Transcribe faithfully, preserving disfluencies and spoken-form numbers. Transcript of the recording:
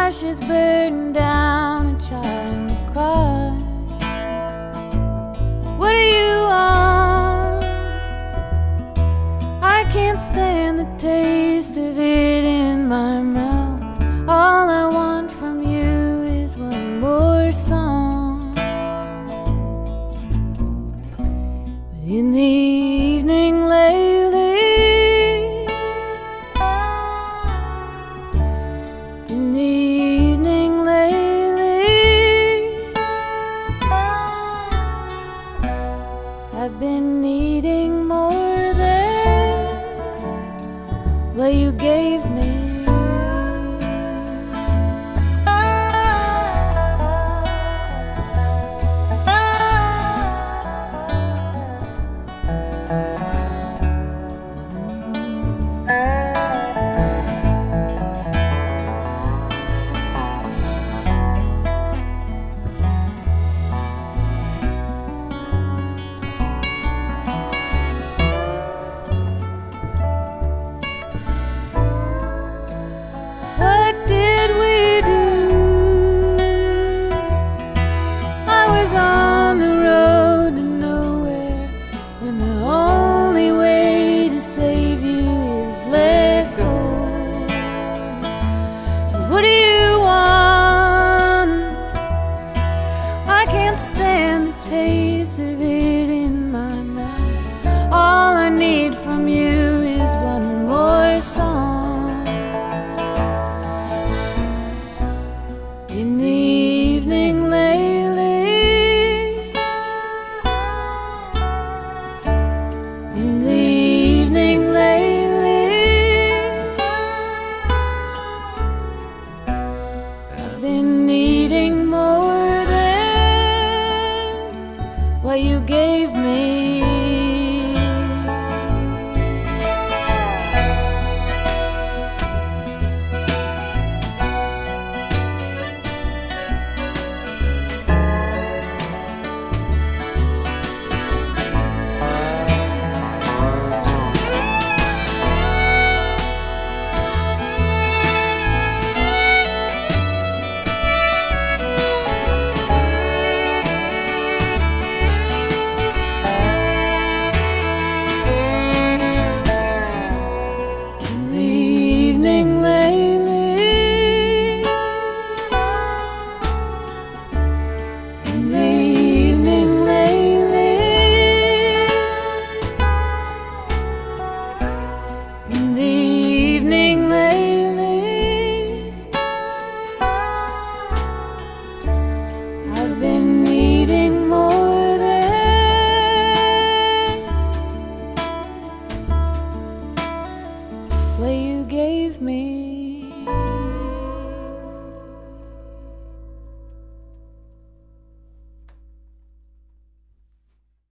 ashes burn down, a child cries. What do you want? I can't stand the taste of it in my mouth. All I want from you is one more song. But in the evening lately, in the evening lately, I've been needing more than what you gave me. What do you want? I can't stand the taste of it in my mouth. All I need from you is one more song. In the evening lately, in the evening lately, I've been needing more than what you gave me. What you gave me.